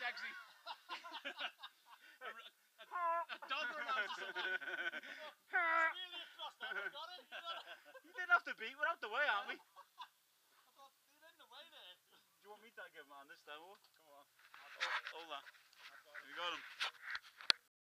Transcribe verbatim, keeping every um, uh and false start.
actually... a, a, a dog or a mouse or something. Really across that, we got it, you got it. You didn't have to beat, we're out the way, aren't we? I thought, you're in the way there. Do you want me to give him on this though? Come on. Hold that. You got him.